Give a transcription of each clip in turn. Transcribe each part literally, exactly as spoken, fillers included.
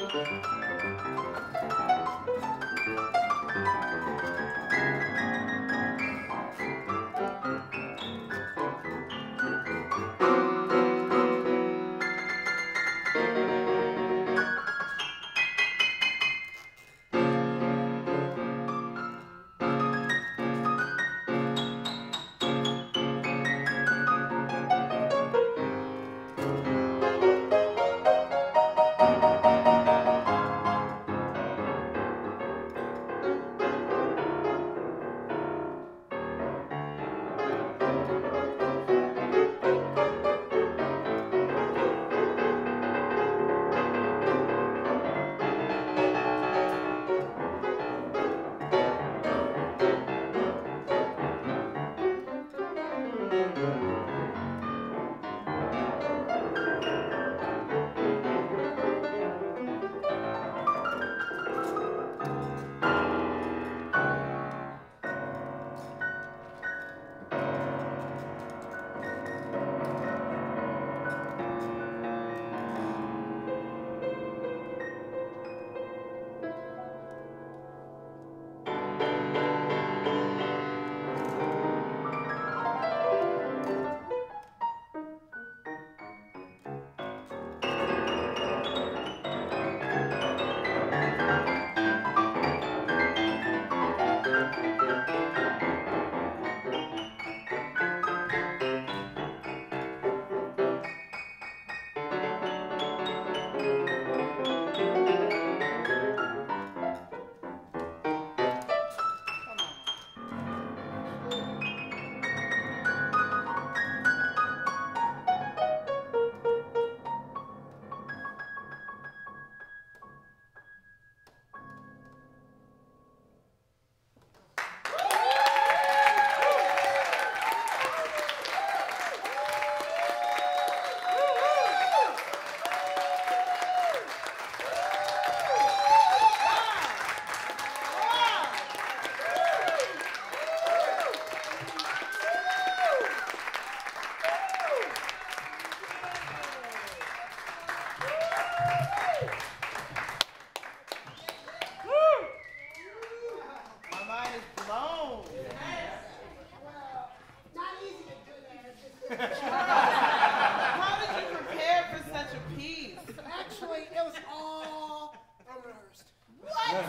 How did you prepare for such a piece? Actually, it was all unrehearsed. What? Uh,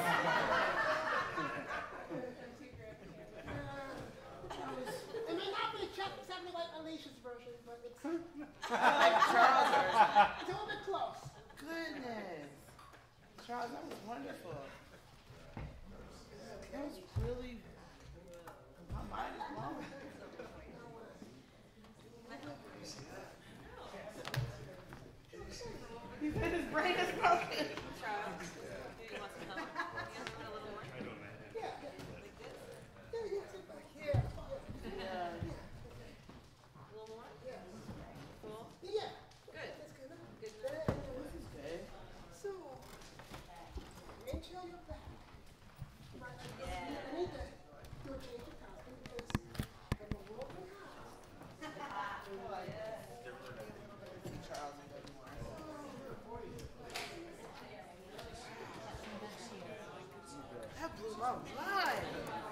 it may not be exactly like Alicia's version, but it's Like Charles' version. it's a little bit close. Goodness. Charles, that was wonderful. That was really, my mind is blown. He said his brain is broken. Charles, do you want some help? You want a little more? Yeah, yeah. Like this? Yeah, yeah, sit back here. Yeah. A little more? Yeah. Cool? Yeah. Good. That's good enough. Good Yeah, enough. yeah, This is good. So, make sure you're back. Right, I Yeah. I need to do a change of costume because I'm a little bit hot. See Charles a bit more. That blew my mind.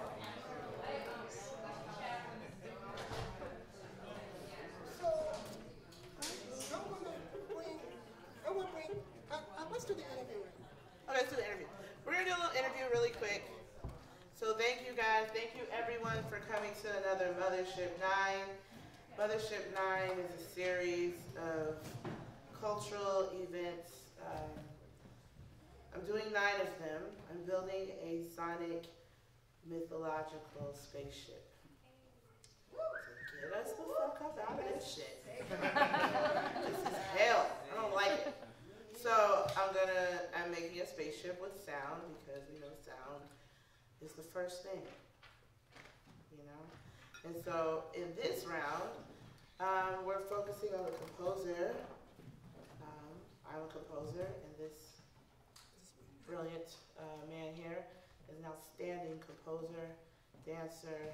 So, I'm gonna bring, I want to bring, uh, uh, let's do the interview right now. Okay, let's do the interview. We're gonna do a little interview really quick. So thank you guys, thank you everyone for coming to another Mothership nine. Mothership nine is a series of cultural events. Um, I'm doing nine of them. I'm building a sonic mythological spaceship. To get us the fuck up out of this shit. This is hell. I don't like it. So I'm gonna, I'm making a spaceship with sound because we know sound is the first thing, you know? And so in this round, um, we're focusing on the composer. Um, I'm a composer, and this brilliant uh, man here is an outstanding composer, dancer,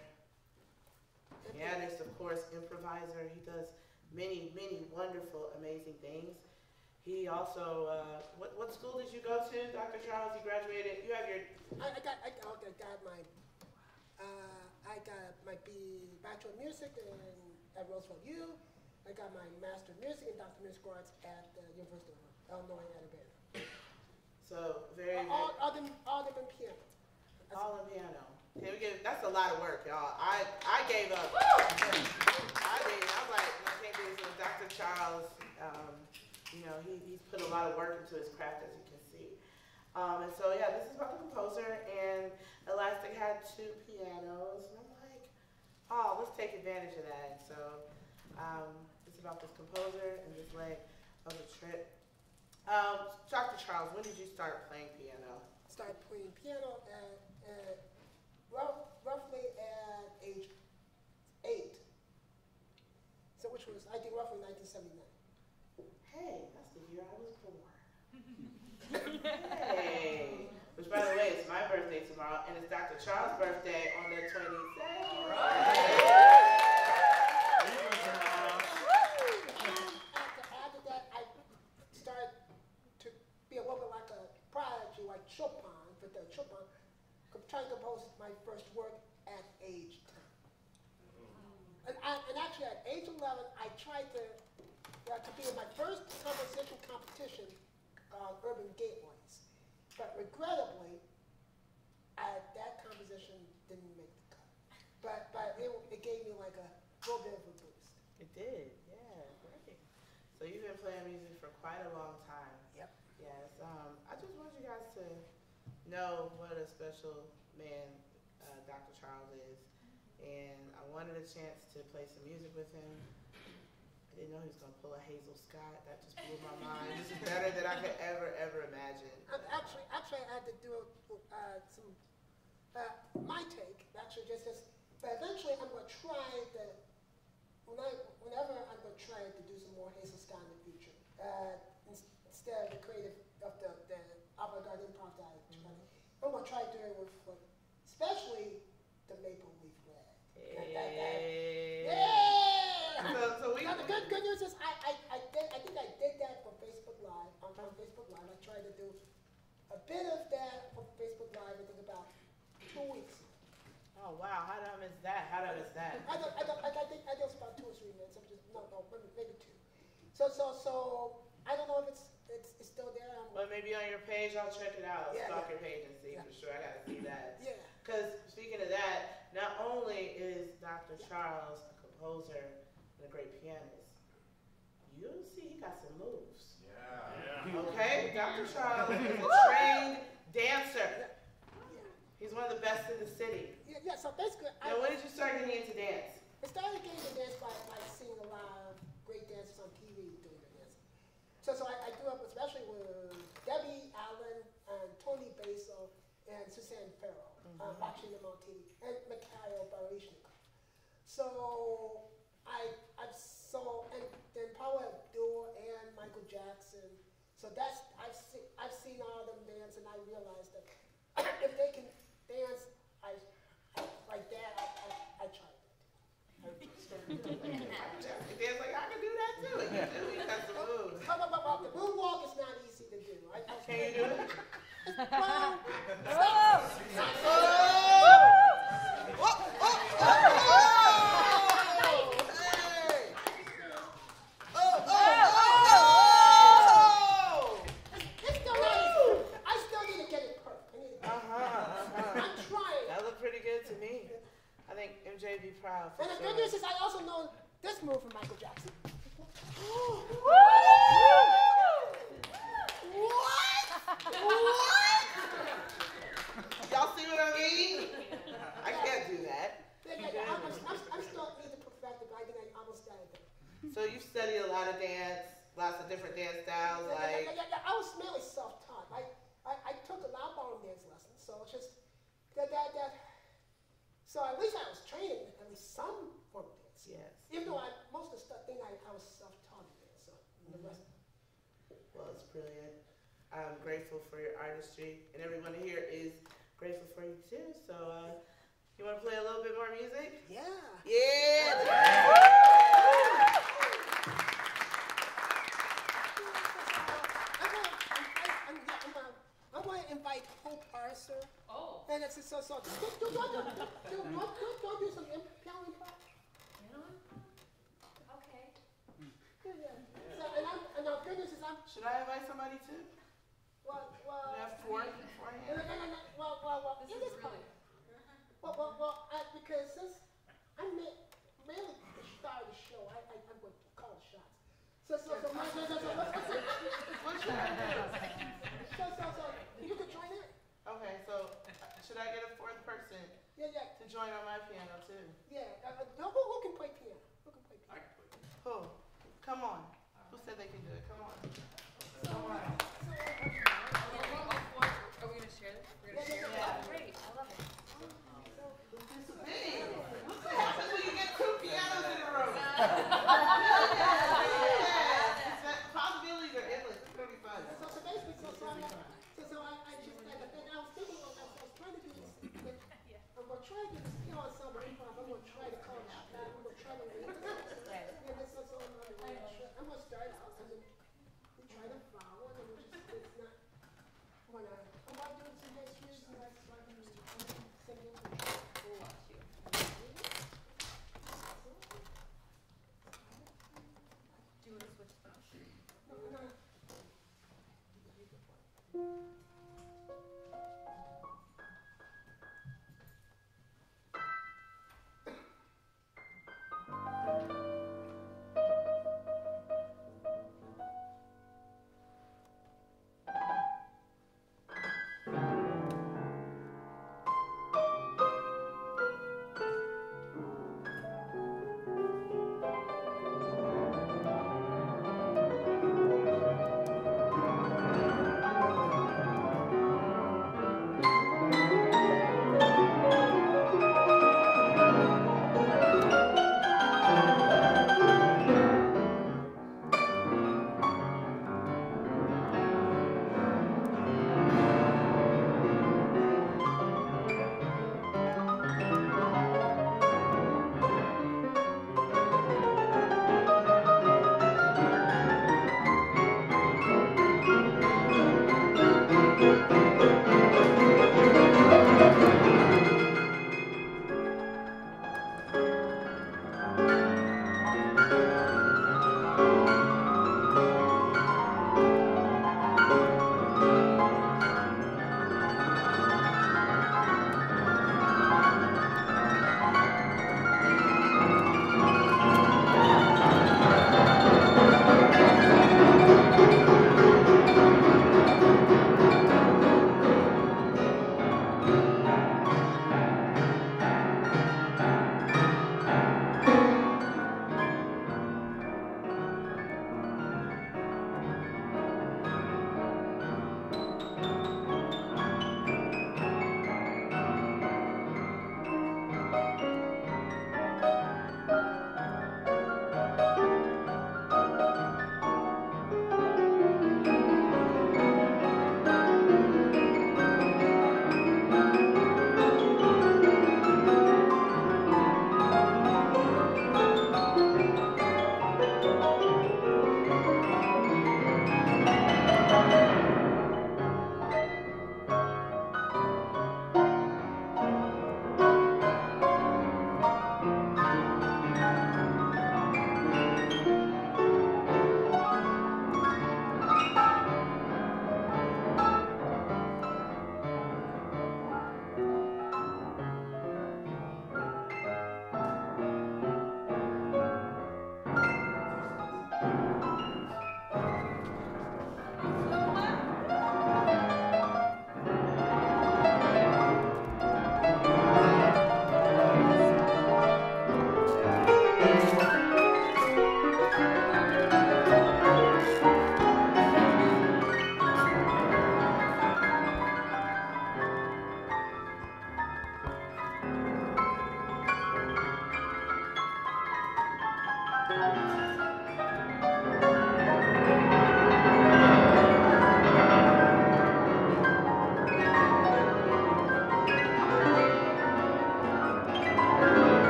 pianist, of course, improviser. He does many, many wonderful, amazing things. he also, uh, what, what school did you go to, Doctor Charles? You graduated, you have your... I, I got, I got, I got my, uh, I got my B Bachelor of Music in, at Roosevelt U. I got my Master of Music and Doctor of Music Arts at the University of Illinois at Urbana. So, very, very... All, all them, all them in piano. That's all in piano. Can we give, that's a lot of work, y'all. I, I gave up. I did. I was like, I can't do this with Doctor Charles. Um, you know, he, he's put a lot of work into his craft, as you can see. Um, and so, yeah, this is about the composer, and Elastic had two pianos, and I'm like, oh, let's take advantage of that. So, um, it's about this composer and this leg of the trip. Um, Doctor Charles, when did you start playing piano? Started playing piano at, at rough, roughly at age eight. So which was, I think, roughly nineteen seventy-nine. Hey, that's the year I was born. Hey. Which, by the way, it's my birthday tomorrow, and it's Doctor Charles' birthday on the twenty-second. All right. After that, I started to be a little bit like a prodigy, like Chopin, but the Chopin, trying to compose my first work at age ten. And, I, and actually, at age eleven, I tried to uh, to be in my first composition competition called Urban Gateways. But regrettably, I, that composition didn't make the cut. But but it, it gave me like a little bit of a boost. It did, yeah, great. So you've been playing music for quite a long time. Yep. Yes. Um, I just want you guys to know what a special man uh, Doctor Charles is, and I wanted a chance to play some music with him. I didn't know he was going to pull a Hazel Scott. That just blew my mind. This is better than I could ever, ever imagine. Um, actually, actually, I had to do uh, some uh, my take. Actually, just as, but eventually, I'm going to try to. When I, whenever I'm going to try to do some more Hazel Scott in the future, uh, instead of the creative of the, the avant-garde improv that I try to, I'm going to try doing with, like, especially the Maple Leaf Red. Hey. That, that, that. Yeah. So, so we. Now, the good, good news is I, I, I, did, I think I did that for Facebook Live. On, on Facebook Live, I tried to do a bit of that for Facebook Live. I think about two weeks. Oh wow! How did I miss that? How did I miss that? I don't, I don't, I, I think I think it's about two or three minutes. I'm just no, no, maybe, maybe two. So, so, so I don't know if it's it's, it's still there. I'm, Well, maybe on your page, I'll check it out. I'll Yeah, stalk yeah. your page and see Yeah. for sure. I gotta see that. yeah. Because speaking of that, not only is Doctor Charles a composer and a great pianist, you see he got some moves. Yeah. Okay, Doctor Charles is a trained dancer. He's one of the best in the city. Yeah, yeah. So basically, I, Now, when did you start getting into dance? I started getting into dance by like seeing a lot of great dancers on T V doing their dancing. So, so I, I grew up especially with Debbie Allen and Tony Basil and Suzanne Farrell, mm-hmm. uh, watching them on T V, and Mikhail Baryshnikov. So I, I so and then Paula Abdul and Michael Jackson. So that's I've seen I've seen all of them dance, and I realized that if they can dance, I, I like that. I, I, I tried it. You dance like I can do that too. And you do. You got some moves. But, but, but, but the moonwalk is not easy to do. I, I, Can you do it? well, Oh! Oh! Oh! Oh! Hey! Oh! Oh! Oh! it's still not easy. I still need to get it perfect. I need to, Uh-huh, uh-huh. I'm trying. That looked pretty good to me. I think M J would be proud for And the sure. good news is I also know this move from Michael Jackson. What? What? Y'all see what I mean? I can't do that. Yeah, yeah, yeah, I'm, I'm, I'm, I'm still need to perfect it, but I think I almost got it. So you've studied a lot of dance, lots of different dance styles, Yeah, yeah, like. yeah, yeah, yeah. I was mainly self-taught. I, I, I took a lot of ballroom dance lessons, so it's just that, that, that. So at least I was training at least some form of dance. Yes. Even though I, most of the stuff, thing I, I was self-taught in dance, so the rest. Well, it's brilliant. I'm grateful for your artistry, and everyone here is grateful for you too. So, uh, you want to play a little bit more music? Yeah. Yeah. invite Hope Arthur. Oh. And it's so, so, do, do, do, do, do, do, do, do, do do some imp, piano improv. Piano improv? Okay. Yeah, yeah. So, and I'm, and the goodness is I'm, Should I invite somebody too? well, well. We have four No, no, beforehand. no, no, well, well, well, This it is is really. Well, well, well, I, because since I ma- mainly the star of the show, I, I, I'm going to call the shots. So, so, so, my, so, so, so, what's, what's it? What should I do? So, so, so, you could join in? Okay, so uh, should I get a fourth person Yeah, yeah, to join on my piano too? yeah. Uh, uh, who, who can play piano? Who can play piano? Who? Come on. Who said they can do it? Come on. Come on. Are we gonna share this? We're gonna share Yeah. it? Great, I love it. Hey, what happens when you get two pianos in a row? Yeah, it's that possibilities are endless. It's gonna be fun. So, so basically, so, so, I'm, so, so I, I just, like, and I was thinking, of, I was, I was trying to do this, like, I'm gonna try to do this piano ensemble improv. I'm gonna try to call it shot. I'm gonna try to read it. Yeah, this is so, I'm gonna, I'm gonna start out and then we try to follow and then we just, it's not, I'm gonna, I'm gonna do some histories and that's why I'm singing. We'll watch you. Do you wanna switch spots? No, no.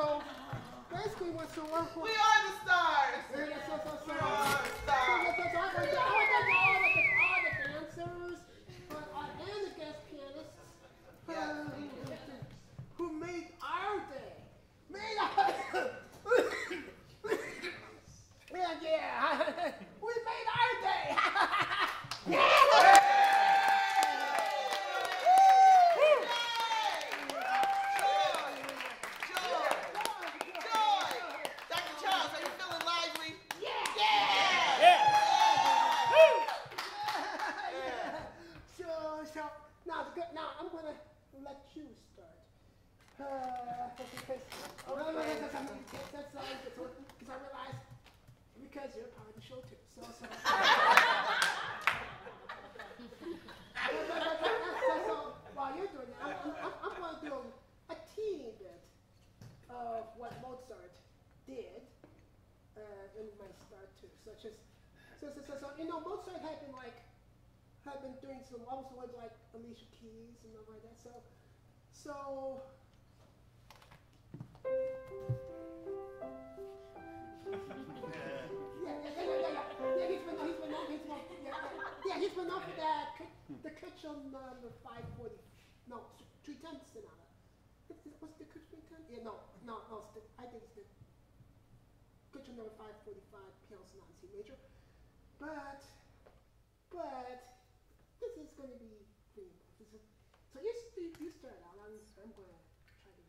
so basically what's the one for? We are the stars. Yeah, yeah, so, so, so. We are the So, stars. so, so, so I want to I want to thank all the, all the dancers uh, uh, and the guest pianists uh, Yeah. who, who made our day. Made our Yeah, yeah. We made our day. Yeah. Now, the good, now I'm gonna let you start. Uh, because oh, no, no, no, that's that's that's because I realized because you're part of the show too. So, so. so, so while you're doing that, I'm, I'm, I'm gonna do a teeny bit of what Mozart did uh, in my start too. Such as, so, so, so, so, you know, Mozart had been like. I've been doing some also with like Alicia Keys and stuff like that. So, so. yeah, yeah, yeah, yeah, yeah. Yeah, he's been, he's been, he's been, yeah, yeah, yeah, he's been up for that. The Kitchen number five forty, no, three ten sonata. What's the Kitchen three ten? Yeah, no, no, no. It's the, I think it's the Kitchen number five forty-five piano sonata in C major, but, but. This is going to be pretty this is, so you, you start out. I'm, I'm going to try to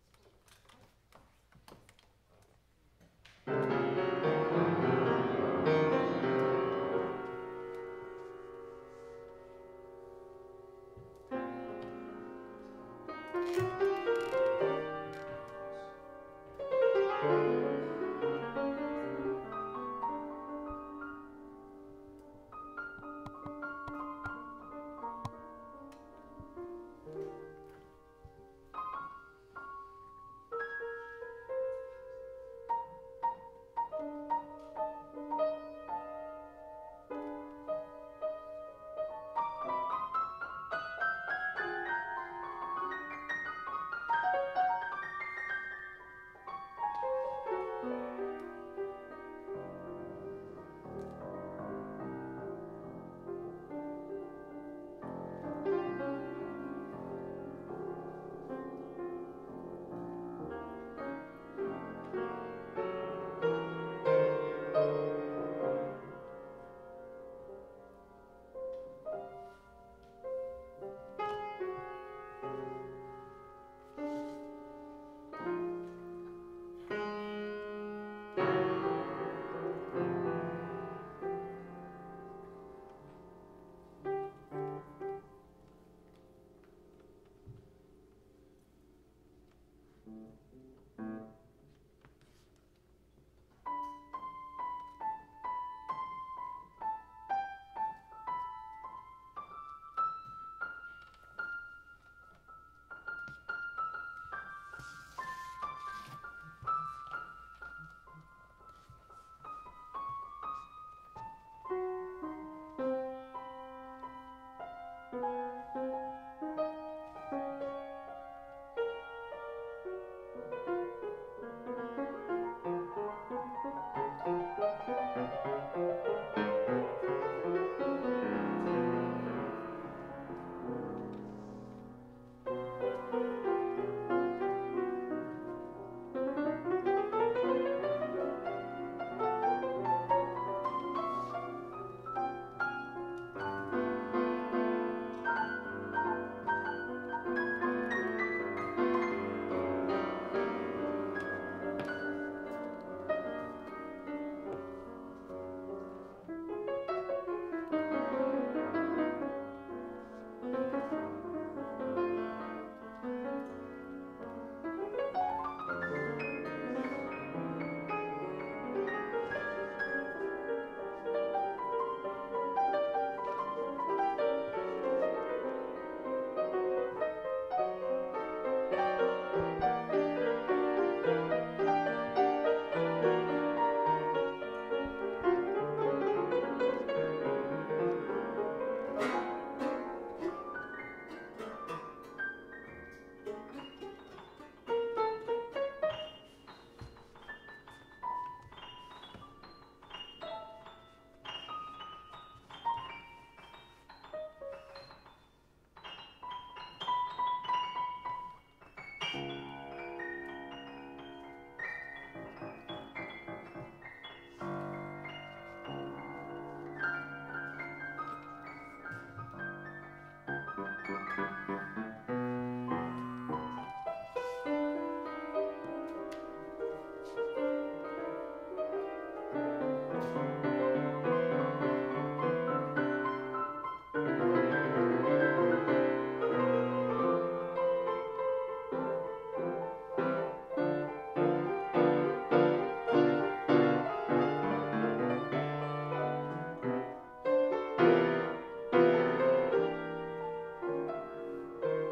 Thank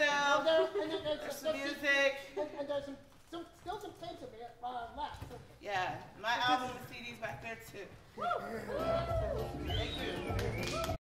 piano. there, and then there's, There's some, some music. and, and there's some, some, still some tapes of it uh, left. So, Yeah, my album and C Ds back there too. Thank you.